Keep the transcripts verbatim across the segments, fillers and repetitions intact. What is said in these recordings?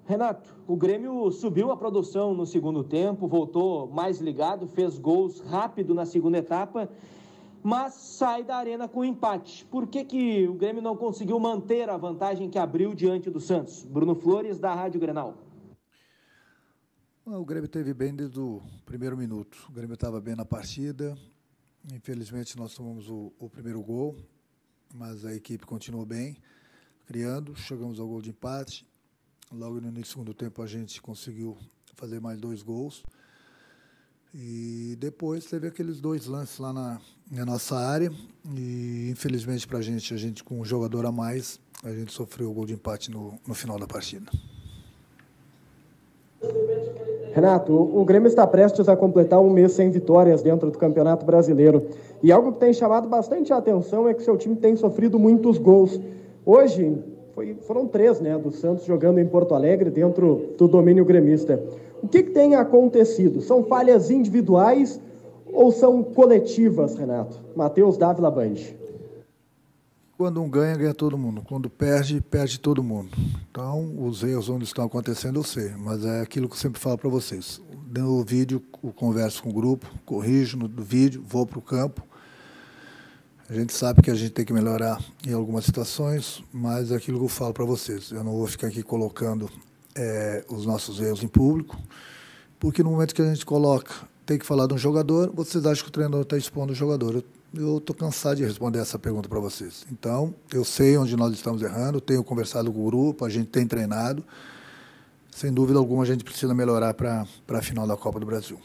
Renato, o Grêmio subiu a produção no segundo tempo, voltou mais ligado, fez gols rápido na segunda etapa, mas sai da arena com empate. Por que que o Grêmio não conseguiu manter a vantagem que abriu diante do Santos? Bruno Flores, da Rádio Grenal. O Grêmio esteve bem desde o primeiro minuto. O Grêmio estava bem na partida. Infelizmente, nós tomamos o, o primeiro gol, mas a equipe continuou bem, criando. Chegamos ao gol de empate. Logo no início do segundo tempo, a gente conseguiu fazer mais dois gols. E depois teve aqueles dois lances lá na, na nossa área. E, infelizmente, para a gente, a gente com um jogador a mais, a gente sofreu o gol de empate no, no final da partida. Renato, o Grêmio está prestes a completar um mês sem vitórias dentro do Campeonato Brasileiro. E algo que tem chamado bastante a atenção é que seu time tem sofrido muitos gols. Hoje, foi, foram três, né, do Santos jogando em Porto Alegre, dentro do domínio gremista. O que, que tem acontecido? São falhas individuais ou são coletivas, Renato? Matheus Dávila, Band. Quando um ganha, ganha todo mundo. Quando perde, perde todo mundo. Então, os erros onde estão acontecendo, eu sei. Mas é aquilo que eu sempre falo para vocês. No vídeo, eu converso com o grupo, corrijo no vídeo, vou para o campo. A gente sabe que a gente tem que melhorar em algumas situações, mas é aquilo que eu falo para vocês. Eu não vou ficar aqui colocando é, os nossos erros em público, porque no momento que a gente coloca, tem que falar de um jogador, vocês acham que o treinador está expondo o jogador. Eu estou cansado de responder essa pergunta para vocês. Então, eu sei onde nós estamos errando, tenho conversado com o grupo, a gente tem treinado. Sem dúvida alguma, a gente precisa melhorar para a final da Copa do Brasil.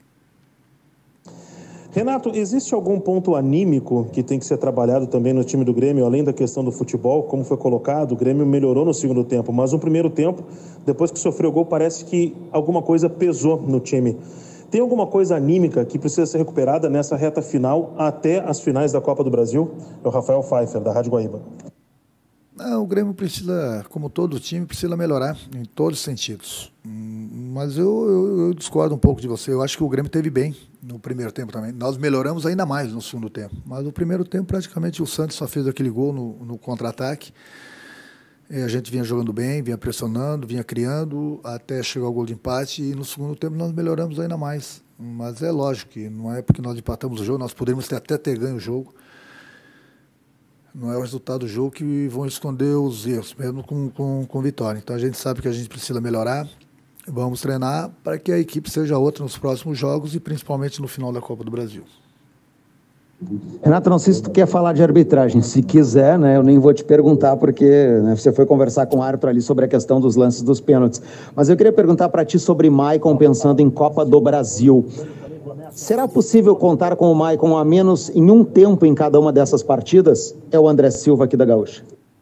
Renato, existe algum ponto anímico que tem que ser trabalhado também no time do Grêmio, além da questão do futebol, como foi colocado? O Grêmio melhorou no segundo tempo, mas no primeiro tempo, depois que sofreu o gol, parece que alguma coisa pesou no time. Tem alguma coisa anímica que precisa ser recuperada nessa reta final até as finais da Copa do Brasil? É o Rafael Pfeiffer, da Rádio Guaíba. Não, o Grêmio precisa, como todo time, precisa melhorar em todos os sentidos. Mas eu, eu, eu discordo um pouco de você. Eu acho que o Grêmio teve bem no primeiro tempo também. Nós melhoramos ainda mais no segundo tempo. Mas no primeiro tempo, praticamente, o Santos só fez aquele gol no, no contra-ataque. E a gente vinha jogando bem, vinha pressionando, vinha criando, até chegar ao gol de empate. E no segundo tempo nós melhoramos ainda mais. Mas é lógico que não é porque nós empatamos o jogo, nós poderíamos ter, até ter ganho o jogo. Não é o resultado do jogo que vão esconder os erros, mesmo com, com, com vitória. Então a gente sabe que a gente precisa melhorar, vamos treinar para que a equipe seja outra nos próximos jogos e principalmente no final da Copa do Brasil. Renato, não sei se tu quer falar de arbitragem. Se quiser, né, eu nem vou te perguntar, porque né, você foi conversar com o árbitro ali sobre a questão dos lances dos pênaltis. Mas eu queria perguntar para ti sobre Maicon pensando em Copa do Brasil. Será possível contar com o Maicon a menos em um tempo em cada uma dessas partidas? É o André Silva aqui da Gaúcha.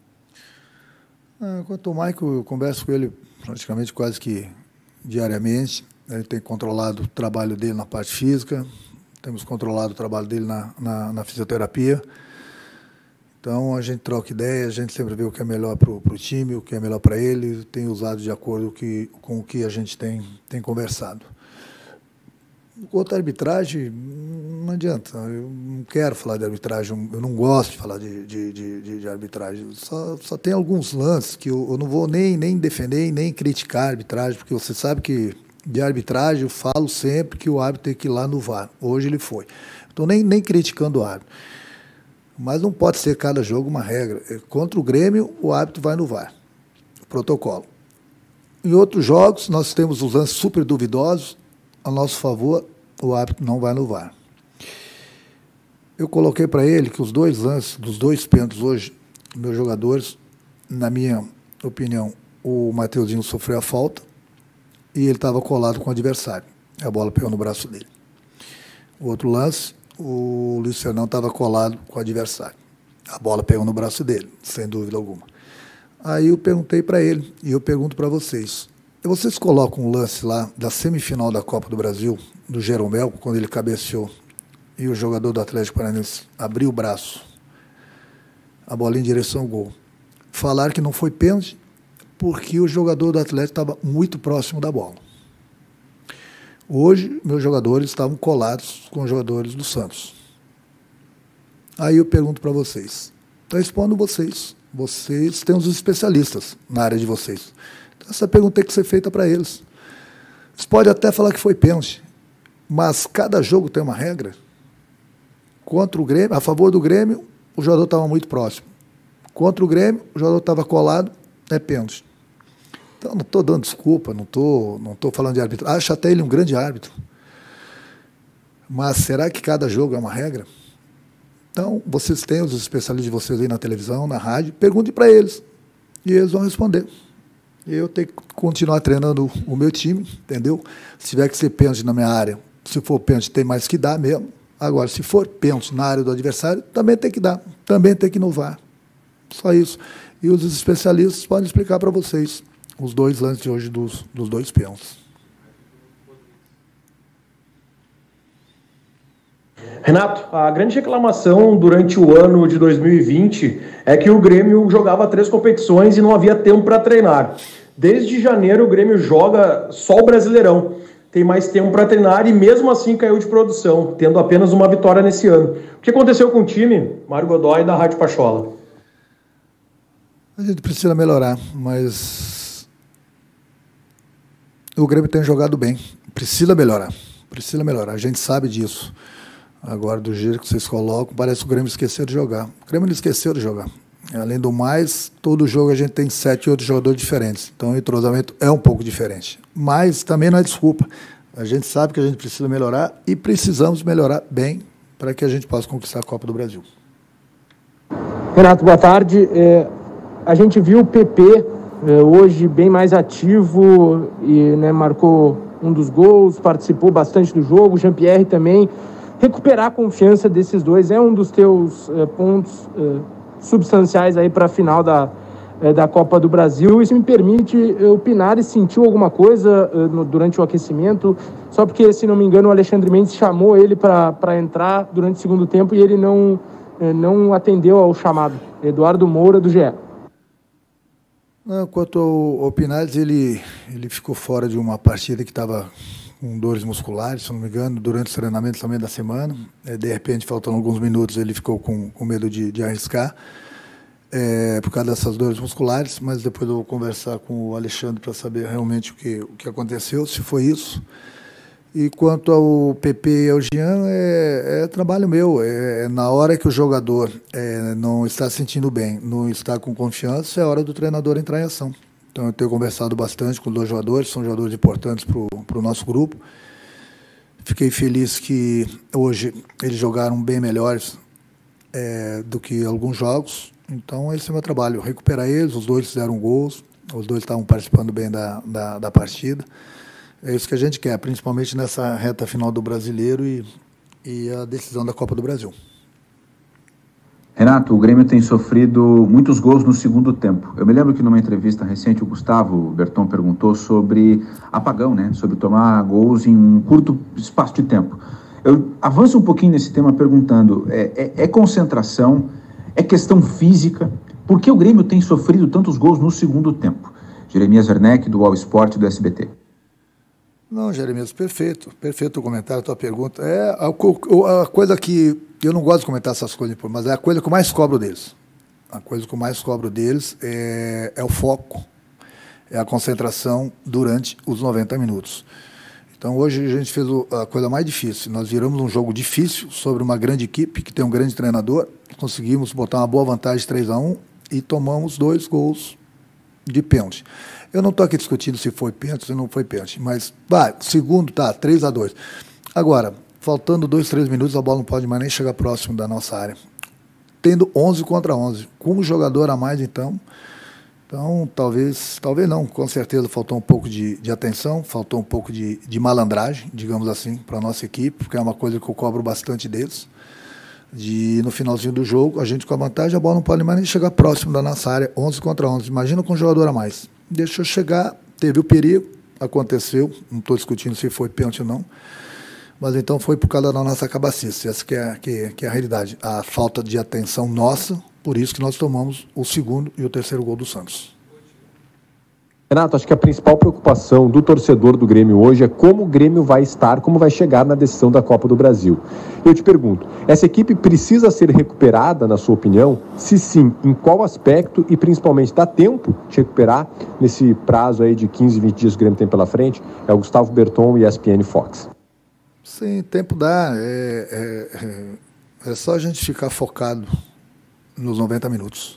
Ah, quanto ao Maicon, eu converso com ele praticamente quase que diariamente. Ele tem controlado o trabalho dele na parte física, temos controlado o trabalho dele na, na, na fisioterapia. Então, a gente troca ideia, a gente sempre vê o que é melhor para o time, o que é melhor para ele, tem usado de acordo que, com o que a gente tem, tem conversado. Outra arbitragem, não adianta, eu não quero falar de arbitragem, eu não gosto de falar de, de, de, de arbitragem, só, só tem alguns lances que eu, eu não vou nem, nem defender nem criticar a arbitragem, porque você sabe que de arbitragem eu falo sempre que o árbitro tem que ir lá no V A R, hoje ele foi. Estou nem, nem criticando o árbitro, mas não pode ser cada jogo uma regra. Contra o Grêmio, o árbitro vai no V A R, protocolo. Em outros jogos, nós temos os lances super duvidosos, a nosso favor, o árbitro não vai no V A R. Eu coloquei para ele que os dois lances, dos dois pênaltis hoje, meus jogadores, na minha opinião, o Mateuzinho sofreu a falta e ele estava colado com o adversário. A bola pegou no braço dele. O outro lance, o Luiz Fernando estava colado com o adversário. A bola pegou no braço dele, sem dúvida alguma. Aí eu perguntei para ele, e eu pergunto para vocês, vocês colocam um lance lá da semifinal da Copa do Brasil, do Jeromel, quando ele cabeceou, e o jogador do Atlético Paranaense abriu o braço, a bola em direção ao gol. Falaram que não foi pênalti, porque o jogador do Atlético estava muito próximo da bola. Hoje, meus jogadores estavam colados com os jogadores do Santos. Aí eu pergunto para vocês, eu respondo vocês, vocês têm os especialistas na área de vocês. Essa pergunta tem que ser feita para eles. Você pode até falar que foi pênalti, mas cada jogo tem uma regra. Contra o Grêmio, a favor do Grêmio, o jogador estava muito próximo. Contra o Grêmio, o jogador estava colado, é pênalti. Então, não estou dando desculpa, não estou não tô falando de árbitro. Acho até ele um grande árbitro. Mas será que cada jogo é uma regra? Então, vocês têm os especialistas de vocês aí na televisão, na rádio, pergunte para eles. E eles vão responder. Eu tenho que continuar treinando o meu time, entendeu? Se tiver que ser pênalti na minha área, se for pênalti, tem mais que dar mesmo. Agora, se for pênalti na área do adversário, também tem que dar, também tem que inovar. Só isso. E os especialistas podem explicar para vocês os dois lances de hoje dos, dos dois pênaltis. Renato, a grande reclamação durante o ano de dois mil e vinte é que o Grêmio jogava três competições e não havia tempo para treinar. Desde janeiro o Grêmio joga só o Brasileirão. Tem mais tempo para treinar e mesmo assim caiu de produção, tendo apenas uma vitória nesse ano. O que aconteceu com o time? Mário Godoy, da Rádio Pachola. A gente precisa melhorar, mas o Grêmio tem jogado bem. Precisa melhorar, precisa melhorar. A gente sabe disso. Agora, do jeito que vocês colocam, parece que o Grêmio esqueceu de jogar. O Grêmio não esqueceu de jogar. Além do mais, todo jogo a gente tem sete outros jogadores diferentes. Então, o entrosamento é um pouco diferente. Mas também não é desculpa. A gente sabe que a gente precisa melhorar e precisamos melhorar bem para que a gente possa conquistar a Copa do Brasil. Renato, boa tarde. É, a gente viu o P P é, hoje bem mais ativo e né, marcou um dos gols, participou bastante do jogo. O Jean-Pierre também. Recuperar a confiança desses dois é um dos teus é, pontos é, substanciais aí para a final da, é, da Copa do Brasil. Isso me permite é, opinar e sentiu alguma coisa é, no, durante o aquecimento, só porque, se não me engano, o Alexandre Mendes chamou ele para entrar durante o segundo tempo e ele não, é, não atendeu ao chamado. Eduardo Moura, do G E. Não, quanto ao, ao Pinares, ele, ele ficou fora de uma partida que estava com dores musculares, se não me engano, durante os treinamentos também da semana. É, de repente, faltando alguns minutos, ele ficou com, com medo de, de arriscar, é, por causa dessas dores musculares, mas depois eu vou conversar com o Alexandre para saber realmente o que, o que aconteceu, se foi isso. E quanto ao P P e ao Jean, é, é trabalho meu. É, é na hora que o jogador é, não está se sentindo bem, não está com confiança, é hora do treinador entrar em ação. Então, eu tenho conversado bastante com os dois jogadores, são jogadores importantes para o nosso grupo. Fiquei feliz que hoje eles jogaram bem melhores é, do que alguns jogos. Então, esse é o meu trabalho, recuperar eles, os dois fizeram gols, os dois estavam participando bem da, da, da partida. É isso que a gente quer, principalmente nessa reta final do Brasileiro e, e a decisão da Copa do Brasil. Renato, o Grêmio tem sofrido muitos gols no segundo tempo. Eu me lembro que numa entrevista recente o Gustavo Berton perguntou sobre apagão, né? Sobre tomar gols em um curto espaço de tempo. Eu avanço um pouquinho nesse tema perguntando, é, é, é concentração, é questão física? Por que o Grêmio tem sofrido tantos gols no segundo tempo? Jeremias Werneck, do All Sport, do S B T. Não, Jeremias, perfeito. Perfeito o comentário, a tua pergunta. É a, a coisa que... Eu não gosto de comentar essas coisas, mas é a coisa que eu mais cobro deles. A coisa que eu mais cobro deles é, é o foco, é a concentração durante os noventa minutos. Então, hoje a gente fez a coisa mais difícil. Nós viramos um jogo difícil sobre uma grande equipe, que tem um grande treinador. Conseguimos botar uma boa vantagem de três a um e tomamos dois gols de pênalti. Eu não estou aqui discutindo se foi pênalti ou se não foi pênalti, mas, vai, segundo, tá, três a dois. Agora, faltando dois, três minutos, a bola não pode mais nem chegar próximo da nossa área. Tendo onze contra onze. Com um jogador a mais, então, então talvez, talvez não, com certeza faltou um pouco de, de atenção, faltou um pouco de, de malandragem, digamos assim, para a nossa equipe, porque é uma coisa que eu cobro bastante deles. De, no finalzinho do jogo, a gente com a vantagem, a bola não pode mais nem chegar próximo da nossa área, onze contra onze. Imagina com um jogador a mais. Deixou chegar, teve o perigo, aconteceu, não estou discutindo se foi pênalti ou não, mas então foi por causa da nossa cabacice, essa que é, que, que é a realidade, a falta de atenção nossa, por isso que nós tomamos o segundo e o terceiro gol do Santos. Renato, acho que a principal preocupação do torcedor do Grêmio hoje é como o Grêmio vai estar, como vai chegar na decisão da Copa do Brasil. Eu te pergunto, essa equipe precisa ser recuperada, na sua opinião? Se sim, em qual aspecto e principalmente dá tempo de recuperar nesse prazo aí de quinze, vinte dias que o Grêmio tem pela frente? É o Gustavo Berton e E S P N Fox. Sim, tempo dá. É, é, é só a gente ficar focado nos noventa minutos.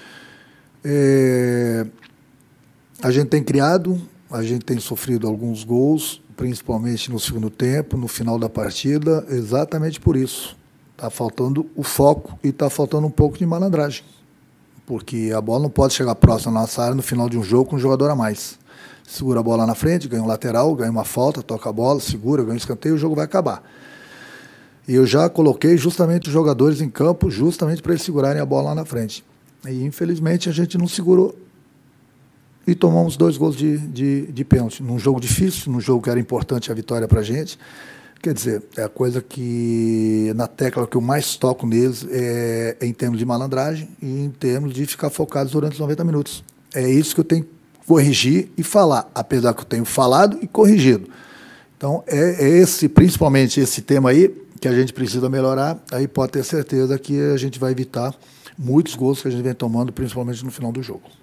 É... A gente tem criado, a gente tem sofrido alguns gols, principalmente no segundo tempo, no final da partida, exatamente por isso. Está faltando o foco e está faltando um pouco de malandragem, porque a bola não pode chegar próxima à nossa área no final de um jogo com um jogador a mais. Segura a bola na frente, ganha um lateral, ganha uma falta, toca a bola, segura, ganha um escanteio e o jogo vai acabar. E eu já coloquei justamente os jogadores em campo justamente para eles segurarem a bola lá na frente. E infelizmente a gente não segurou e tomamos dois gols de, de, de pênalti, num jogo difícil, num jogo que era importante a vitória para a gente. Quer dizer, é a coisa que, na tecla que eu mais toco neles, é, é em termos de malandragem e em termos de ficar focados durante os noventa minutos. É isso que eu tenho que corrigir e falar, apesar que eu tenho falado e corrigido. Então, é, é esse, principalmente esse tema aí, que a gente precisa melhorar, aí pode ter certeza que a gente vai evitar muitos gols que a gente vem tomando, principalmente no final do jogo.